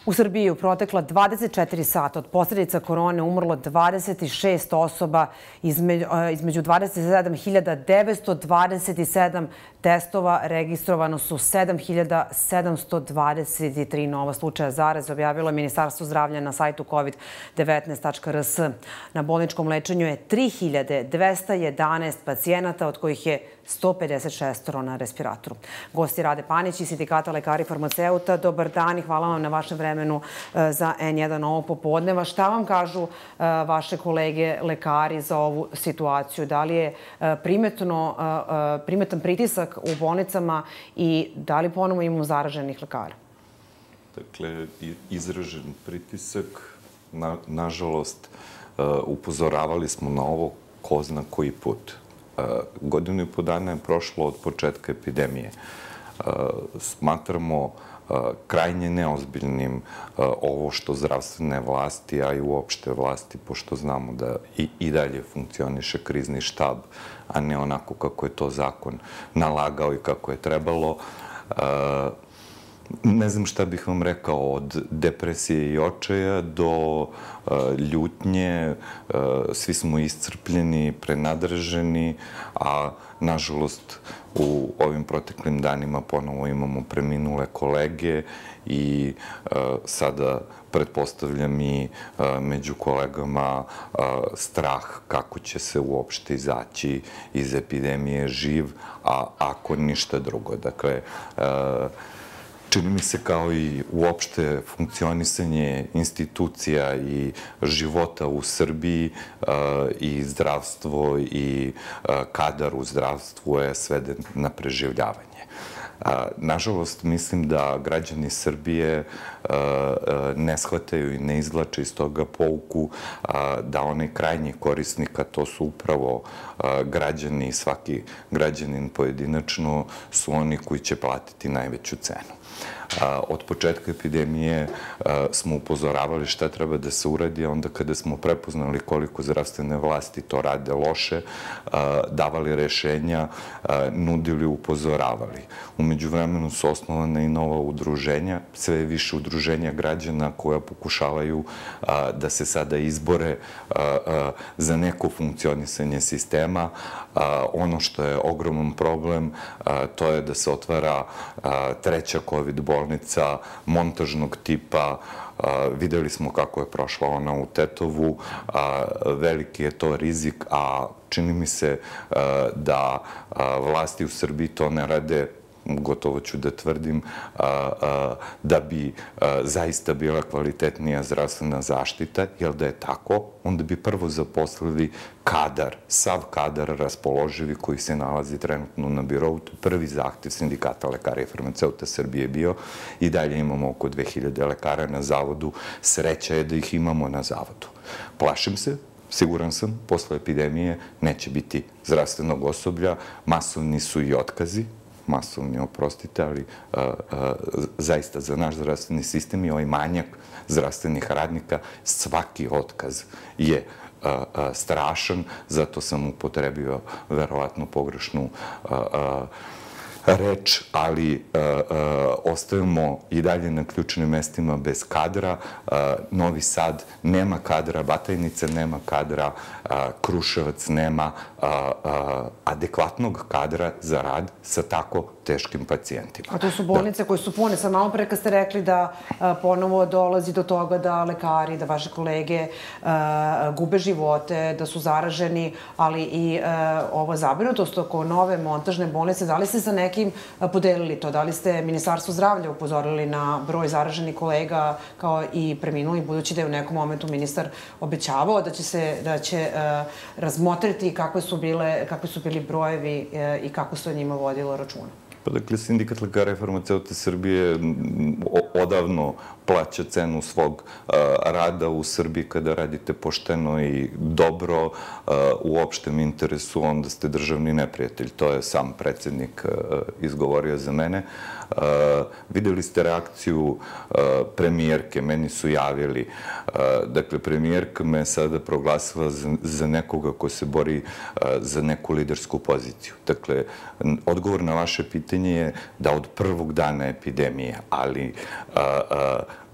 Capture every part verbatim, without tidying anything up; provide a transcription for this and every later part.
U Srbiji u protekla dvadeset četiri sata od posljedica korone umrlo dvadeset šest osoba, između dvadeset sedam hiljada devetsto dvadeset sedam testova registrovano su sedam hiljada sedamsto dvadeset tri nova slučaja zaraze, objavilo je Ministarstvo zdravlja na sajtu kovid devetnaest tačka r s. Na bolničkom lečenju je tri hiljade dvesta jedanaest pacijenata, od kojih je sto pedeset šest na respiratoru. Gosti Rade Panić iz Sindikata lekara i farmaceuta. Dobar dan i hvala vam na vašem vremenu za en jedan ovo popodneva. Šta vam kažu vaše kolege lekari za ovu situaciju? Da li je primetan pritisak u bolnicama i da li ponovo imamo zaraženih lekara? Dakle, izražen pritisak, nažalost, upozoravali smo na ovo ko zna koji put. Godinu i po dana je prošlo od početka epidemije. Smatramo krajnje neozbiljnim ovo što zdravstvene vlasti, a i uopšte vlasti, pošto znamo da i dalje funkcioniše krizni štab, a ne onako kako je to zakon nalagao i kako je trebalo. Ne znam šta bih vam rekao, od depresije i očaja do ljutnje, svi smo iscrpljeni, prenadraženi, a nažalost u ovim proteklim danima ponovo imamo preminule kolege i sada pretpostavljam i među kolegama strah kako će se uopšte izaći iz epidemije živ, a ako ništa drugo. Dakle, čini mi se kao i uopšte funkcionisanje institucija i života u Srbiji i zdravstvo i kadar u zdravstvu je sveden na preživljavanje. Nažalost, mislim da građani Srbije ne shvataju i ne izvlače iz toga pouku da onaj krajnji korisnik, a to su upravo građani, svaki građanin pojedinačno, su oni koji će platiti najveću cenu. Od početka epidemije smo upozoravali šta treba da se uradi, a onda kada smo prepoznali koliko zdravstvene vlasti to rade loše, davali rešenja, nudili, upozoravali. Umeđu vremenu su osnovana i nova udruženja, sve više udruženja građana koja pokušavaju da se sada izbore za neko funkcionisanje sistema. Ono što je ogroman problem, to je da se otvara treća kovid bolnica montažnog tipa. Videli smo kako je prošla ona u Tetovu. Veliki je to rizik, a čini mi se da vlasti u Srbiji to ne rade, gotovo ću da tvrdim, da bi zaista bila kvalitetnija zdravstvena zaštita, jer da je tako, onda bi prvo zaposlili kadar, sav kadar raspoloživi koji se nalazi trenutno na birovu. Prvi zahtev Sindikata lekara i farmaceuta Srbije je bio, i dalje imamo oko dve hiljade lekara na zavodu. Sreća je da ih imamo na zavodu. Plašim se, siguran sam, posle epidemije neće biti zdravstvenog osoblja, masovni su i otkazi, masovni, oprostite, ali zaista za naš zdravstveni sistem i ovaj manjak zdravstvenih radnika, svaki otkaz je strašan, zato sam upotrebio verovatno pogrešnu reč, ali ostajemo i dalje na ključnim mestima bez kadra. Novi Sad nema kadra, Batajnica nema kadra, Kruševac nema adekvatnog kadra za rad sa tako teškim pacijentima. A to su bolnice koje su pune. Sad malo pre kad ste rekli da ponovo dolazi do toga da lekari, da vaše kolege gube živote, da su zaraženi, ali i ova zabrinutost oko nove montažne bolnice, da li ste sa nekim podelili to? Da li ste Ministarstvo zdravlja upozorili na broj zaraženih kolega kao i preminuli, budući da je u nekom momentu ministar obećavao da će se, da će razmotriti kakve su bile, kakvi su bili brojevi i kako se o njima vodilo računa? Pa dakle, Sindikat lekara i farmaceuta Srbije odavno plaća cenu svog rada u Srbiji. Kada radite pošteno i dobro u opštem interesu, onda ste državni neprijatelj. To je sam predsednik izgovorio za mene. Videli ste reakciju premijerke, meni su javili. Dakle, premijerka me sada proglasila za nekoga ko se bori za neku lidersku poziciju. Dakle, odgovor na vaše pitanje je da od prvog dana epidemije, ali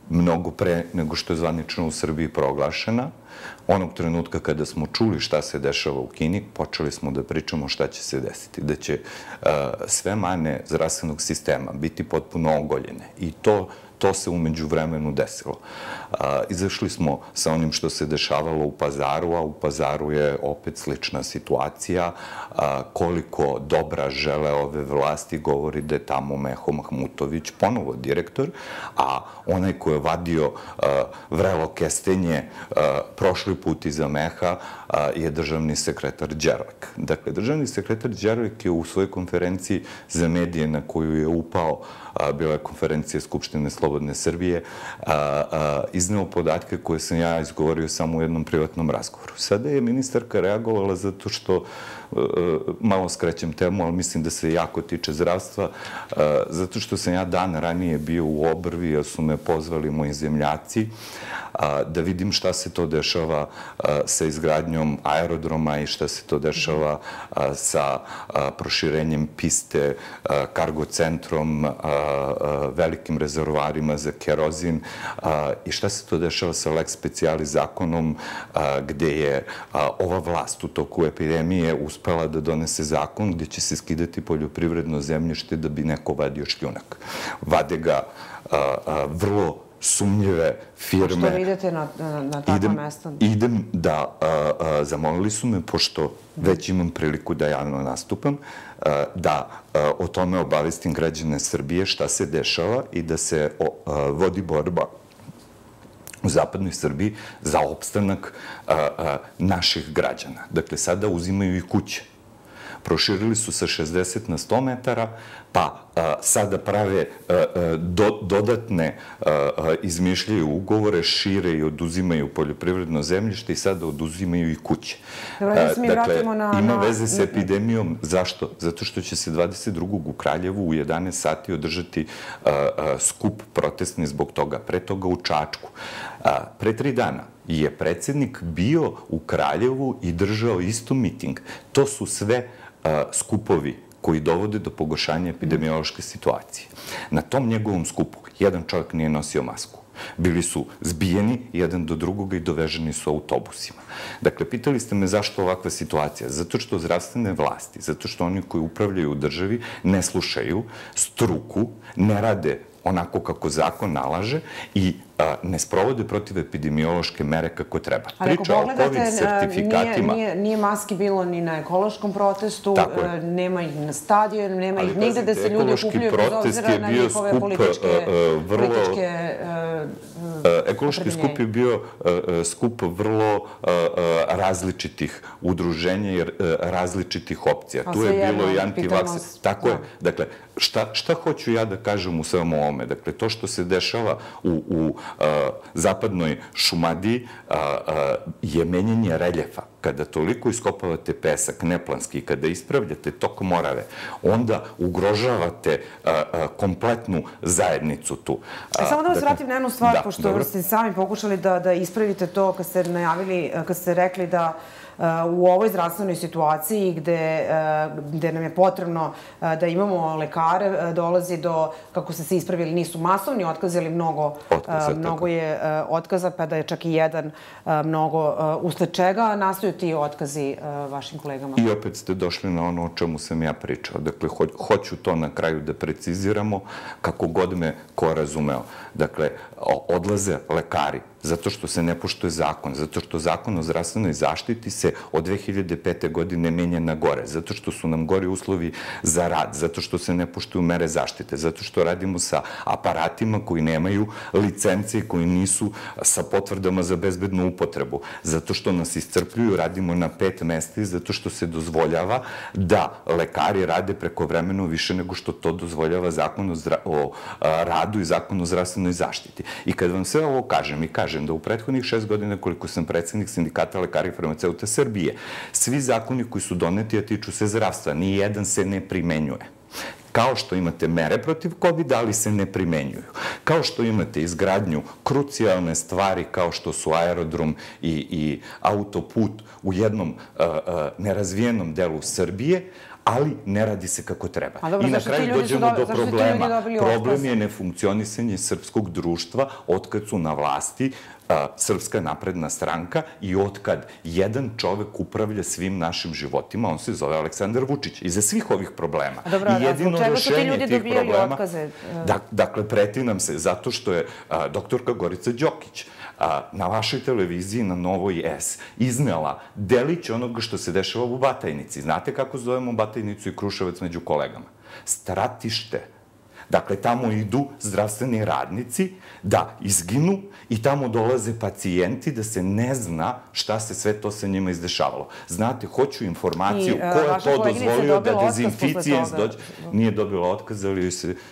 mnogo pre nego što je zvanično u Srbiji proglašena. Onog trenutka kada smo čuli šta se dešava u Kini, počeli smo da pričamo šta će se desiti. Da će sve mane zdravstvenog sistema biti potpuno ogoljene. I to To se umeđu vremenu desilo. Izašli smo sa onim što se dešavalo u Pazaru, a u Pazaru je opet slična situacija. Koliko dobra žele ove vlasti govori da je tamo Meho Mahmutović ponovo direktor, a onaj ko je vadio vrelo kestenje prošli put iza Meha je državni sekretar Đerlek. Dakle, državni sekretar Đerlek je u svojoj konferenciji za medije na koju je upao, bila je konferencija Skupštine Slobodne Srbije, izneo podatke koje sam ja izgovorio samo u jednom privatnom razgovoru. Sada je ministarka reagovala zato što, malo skrećem temu, ali mislim da se jako tiče zdravstva, zato što sam ja dan ranije bio u Obrvi, jer su me pozvali moji zemljaci, da vidim šta se to dešava sa izgradnjom aerodroma i šta se to dešava sa proširenjem piste, kargo centrom, velikim rezervoarima za kerozin i šta se to dešava sa lex specialis zakonom gde je ova vlast u toku epidemije uspela da donese zakon gde će se skidati poljoprivredno zemljište da bi neko vadio šljunak. Vade ga vrlo sumnjive firme. A što vidite na takva mesta? Idem da, zamolili su me, pošto već imam priliku da javno nastupam, da o tome obavestim građane Srbije šta se dešava i da se vodi borba u zapadnoj Srbiji za opstanak naših građana. Dakle, sada uzimaju i kuće. Proširili su sa šezdeset na sto metara, pa sada prave dodatne, izmišljaju ugovore, šire i oduzimaju poljoprivredno zemljište i sada oduzimaju i kuće. Dakle, ima veze sa epidemijom. Zašto? Zato što će se dvadeset drugog u Kraljevu u jedanaest sati održati skup protestni zbog toga. Pre toga u Čačku. Pre tri dana je predsjednik bio u Kraljevu i držao isto miting. To su sve skupovi koji dovode do pogoršanja epidemiološke situacije. Na tom njegovom skupu jedan čovjek nije nosio masku. Bili su zbijeni jedan do drugoga i doveženi su autobusima. Dakle, pitali ste me zašto ovakva situacija? Zato što zdravstvene vlasti, zato što oni koji upravljaju u državi ne slušaju struku, ne rade onako kako zakon nalaže i ne sprovode protiv epidemiološke mere kako treba. Priča o COVID sertifikatima... Nije maski bilo ni na ekološkom protestu, nema ih na stadionu, nema ih nigde da se ljudi okupljaju bez obzira na njihove političke... Ekološki skup je bio skup vrlo različitih udruženja i različitih opcija. Tu je bilo i antivakser. Tako je. Dakle, šta hoću ja da kažem u svemu ovome? Dakle, to što se dešava u zapadnoj Šumadiji je menjanje reljefa. Kada toliko iskopavate pesak neplanski, kada ispravljate tok Morave, onda ugrožavate kompletnu zajednicu tu. Samo da vas vratim na jednu stvar, pošto ste sami pokušali da ispravite to kad ste najavili, kad ste rekli da u ovoj zdravstvenoj situaciji gde nam je potrebno da imamo lekare, dolazi do, kako ste se ispravili, nisu masovni otkazi, ali mnogo je otkaza, pa da je čak i jedan mnogo. Usled čega nastaju ti otkazi vašim kolegama? I opet ste došli na ono o čemu sam ja pričao. Dakle, hoću to na kraju da preciziramo kako god me ko razumeo. Dakle, odlaze lekari zato što se ne poštuje zakon, zato što zakon o zdravstvenoj zaštiti se od dve hiljade pete. godine menja na gore, zato što su nam gori uslovi za rad, zato što se ne poštuju mere zaštite, zato što radimo sa aparatima koji nemaju licence i koji nisu sa potvrdama za bezbednu upotrebu, zato što nas iscrpljuju, radimo na pet mesta i zato što se dozvoljava da lekari rade prekovremeno više nego što to dozvoljava zakon o radu i zakon o zdravstvenoj zaštiti. I kad vam sve ovo kažem i kažem da u prethodnih šest godina koliko sam predsjednik Sindikata lekara i farmaceuta Srbije, svi zakoni koji su doneti, a tiču se zdravstva, ni jedan se ne primenjuje. Kao što imate mere protiv kovida, ali se ne primenjuju. Kao što imate izgradnju krucijalne stvari kao što su aerodrom i autoput u jednom nerazvijenom delu Srbije, ali ne radi se kako treba. Dobro, I na zašto ti kraju ljudi su dođemo do- do zašto ti ljudi problema. dobili Problem otkaz? je nefunkcionisanje srpskog društva otkad su na vlasti a, Srpska napredna stranka i otkad jedan čovek upravlja svim našim životima, on se zove Aleksandar Vučić. Iza svih ovih problema. Dobro, I a jedino zbog čega su ti rešenje ljudi tih dobijali problema... otkaze? Da- Dakle, preti nam se zato što je a, doktorka Gorica Đokić a, na vašoj televiziji na Novoj S iznela delić onoga što se dešava u Batajnici. Znate kako zovemo Batajnicu i Kruševac među kolegama? Stratište. Dakle, tamo idu zdravstveni radnici da izginu i tamo dolaze pacijenti da se ne zna šta se sve to sa njima izdešavalo. Znate, hoću informaciju ko je to dozvolio da dezinficijens dođe. Nije dobila otkaz, ali joj se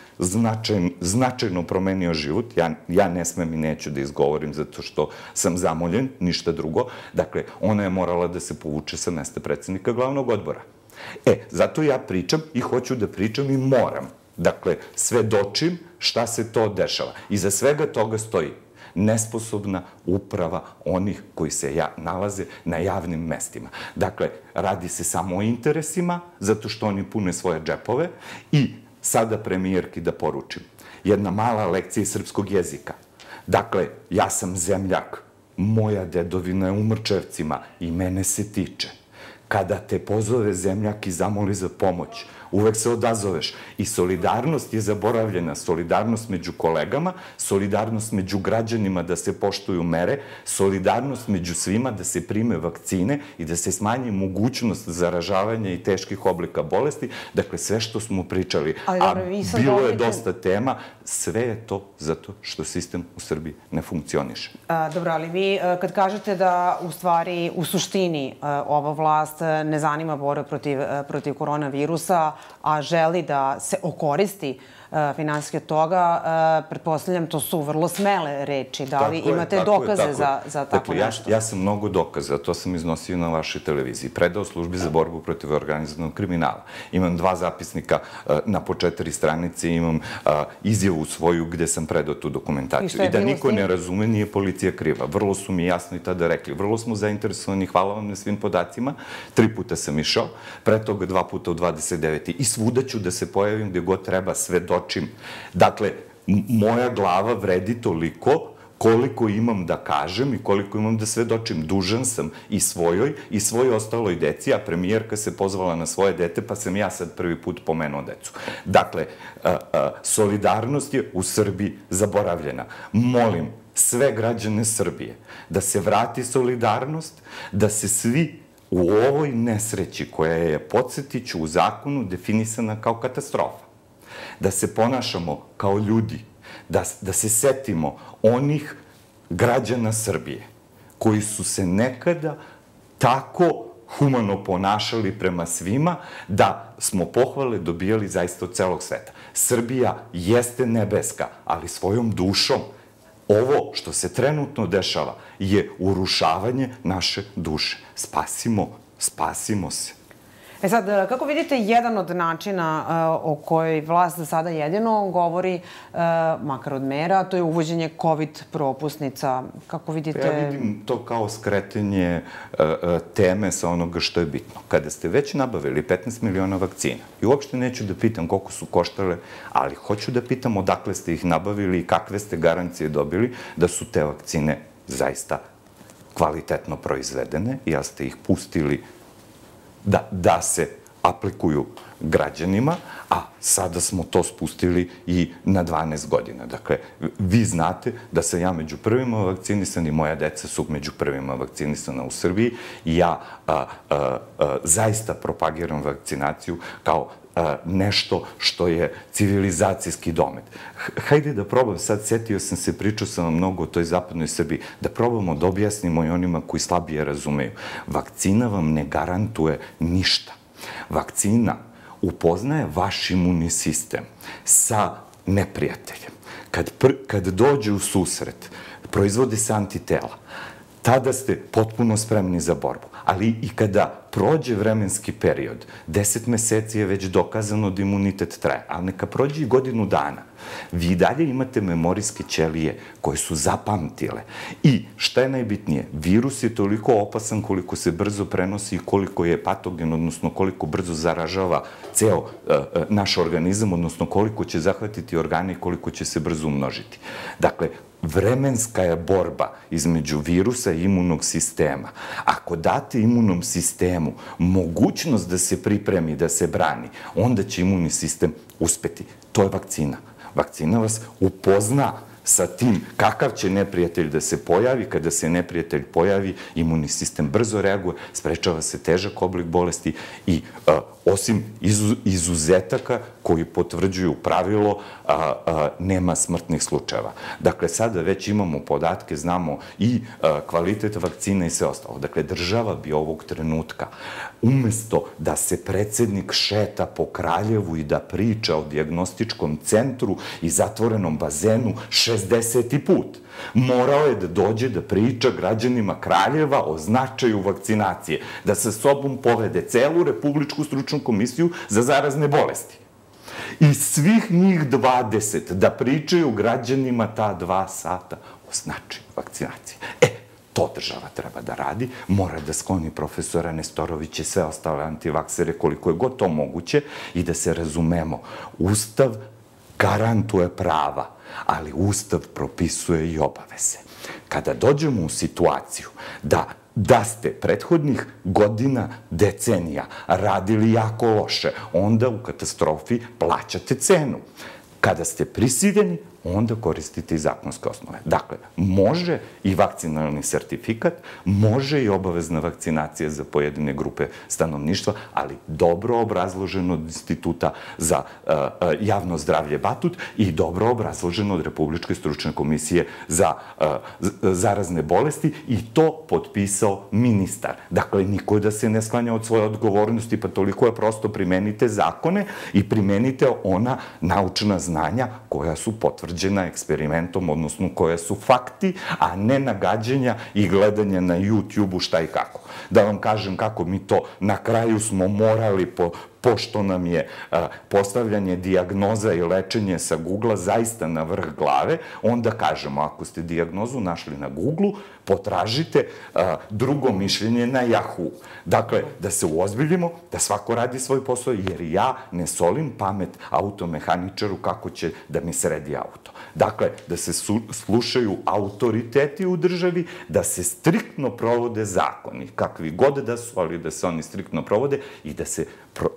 značajno promenio život. Ja ne smem i neću da izgovorim zato što sam zamoljen, ništa drugo. Dakle, ona je morala da se povuče sa mesta predsednika glavnog odbora. E, zato ja pričam i hoću da pričam i moram. Dakle, svedočim šta se to dešava. Iza svega toga stoji nesposobna uprava onih koji se nalaze na javnim mestima. Dakle, radi se samo o interesima, zato što oni pune svoje džepove i sada premijerki da poručim. Jedna mala lekcija iz srpskog jezika. Dakle, ja sam zemljak, moja dedovina je u Mrčevcima i mene se tiče. Kada te pozove zemljak i zamoli za pomoć, uvek se odazoveš. I solidarnost je zaboravljena. Solidarnost među kolegama, solidarnost među građanima da se poštuju mere, solidarnost među svima da se prime vakcine i da se smanji mogućnost zaražavanja i teških oblika bolesti. Dakle, sve što smo pričali, a bilo je dosta tema, sve je to zato što sistem u Srbiji ne funkcioniše. Dobro, ali vi kad kažete da u stvari, u suštini, ova vlast ne zanima borbu protiv koronavirusa, a želi da se okoristi finansijski od toga, pretpostavljam, to su vrlo smele reči. Da li imate dokaze za tako nešto? Ja sam mnogo dokaza, to sam iznosio na vašoj televiziji. Predao službi za borbu protiv organizovanog kriminala. Imam dva zapisnika na po četiri stranice, imam izjavu svoju gde sam predao tu dokumentaciju. I da niko ne razume, nije policija kriva. Vrlo su mi jasno i tada rekli. Vrlo smo zainteresovani, hvala vam na svim podacima. Tri puta sam išao, pre toga dva puta u dvadeset deveti I svuda ću da se pojavim gde god treba, sve dočim. Dakle, moja glava vredi toliko koliko imam da kažem i koliko imam da svedočim. Dužan sam i svojoj i svojoj ostaloj deci, a premijerka se pozvala na svoje dete, pa sam ja sad prvi put pomenuo decu. Dakle, solidarnost je u Srbiji zaboravljena. Molim sve građane Srbije da se vrati solidarnost, da se svi u ovoj nesreći koja je, podsjetit ću, u zakonu definisana kao katastrofa, da se ponašamo kao ljudi, da se setimo onih građana Srbije koji su se nekada tako humano ponašali prema svima da smo pohvale dobijali zaista od celog sveta. Srbija jeste nebeska, ali svojom dušom. Ovo što se trenutno dešava je urušavanje naše duše. Spasimo, spasimo se. E sad, kako vidite, jedan od načina o kojoj vlast za sada jedino govori, makar od mera, to je uvođenje COVID propusnica. Kako vidite... Ja vidim to kao skretanje teme sa onoga što je bitno. Kada ste već nabavili petnaest miliona vakcina, i uopšte neću da pitam koliko su koštale, ali hoću da pitam odakle ste ih nabavili i kakve ste garancije dobili da su te vakcine zaista kvalitetno proizvedene i da ste ih pustili da se aplikuju građanima, a sada smo to spustili i na dvanaest godina. Dakle, vi znate da sam ja među prvima vakcinisan i moja deca su među prvima vakcinisana u Srbiji i ja zaista propagiram vakcinaciju kao nešto što je civilizacijski domet. Hajde da probam, sad setio sam se, pričao sam vam mnogo o toj zapadnoj Srbiji, da probamo da objasnimo i onima koji slabije razumeju. Vakcina vam ne garantuje ništa. Vakcina upoznaje vaš imunni sistem sa neprijateljem. Kad dođe u susret, proizvode se antitela, tada ste potpuno spremni za borbu. Ali i kada prođe vremenski period, deset meseci je već dokazano da imunitet traje, ali neka prođe i godinu dana. Vi dalje imate memorijske ćelije koje su zapamtile. I šta je najbitnije? Virus je toliko opasan koliko se brzo prenosi i koliko je patogen, odnosno koliko brzo zaražava ceo naš organizam, odnosno koliko će zahvatiti organe i koliko će se brzo umnožiti. Dakle, vremenska je borba između virusa i imunog sistema. Ako date imunom sistemu mogućnost da se pripremi, da se brani, onda će imunni sistem uspeti. To je vakcina. Vakcina vas upozna sa tim kakav će neprijatelj da se pojavi. Kada se neprijatelj pojavi, imunni sistem brzo reaguje, sprečava se težak oblik bolesti i osim izuzetaka koji potvrđuju pravilo, nema smrtnih slučajeva. Dakle, sada već imamo podatke, znamo i kvalitet vakcine i sve ostalo. Dakle, država bi ovog trenutka, umesto da se predsednik šeta po Kraljevu i da priča o dijagnostičkom centru i zatvorenom bazenu šezdeseti put, morao je da dođe da priča građanima Kraljeva o značaju vakcinacije, da sa sobom povede celu Republičku stručnu komisiju za zarazne bolesti. I svih njih dvadeset da pričaju građanima ta dva sata o značaju vakcinacije. E, to država treba da radi, mora da skloni profesora Nestorovića i sve ostale antivaksere koliko je god to moguće i da se razumemo. Ustav garantuje prava, ali Ustav propisuje i obaveze. Kada dođemo u situaciju da da ste prethodnih godina, decenija radili jako loše, onda u katastrofi plaćate cenu. Kada ste prisiljeni, onda koristite i zakonske osnove. Dakle, može i vakcinalni sertifikat, može i obavezna vakcinacija za pojedine grupe stanovništva, ali dobro obrazloženo od Instituta za javno zdravlje Batut i dobro obrazloženo od Republičke stručne komisije za zarazne bolesti i to potpisao ministar. Dakle, niko da se ne sklanja od svoje odgovornosti, pa toliko je prosto primenite zakone i primenite ona naučna znanja koja su potvrđena eksperimentom, odnosno koja su fakti, a ne nagađanja i gledanja na YouTube-u šta i kako. Da vam kažem kako mi to na kraju smo morali, pošto nam je postavljanje dijagnoza i lečenje sa Google-a zaista na vrh glave, onda kažemo, ako ste dijagnozu našli na Google-u, potražite drugo mišljenje na Yahoo. Dakle, da se uozbiljimo, da svako radi svoj posao, jer ja ne solim pamet automehaničaru kako će da mi sredi auto. Dakle, da se slušaju autoriteti u državi, da se striktno provode zakoni, kakvi god da su, ali da se oni striktno provode i da se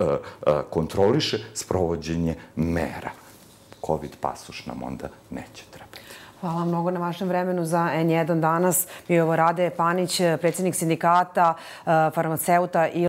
kontroliše sprovođenje mera. Covid pasoš nam onda neće trebati. Hvala mnogo na vašem vremenu za en jedan danas. Bio je ovo Rade Panić, predsjednik sindikata farmaceuta i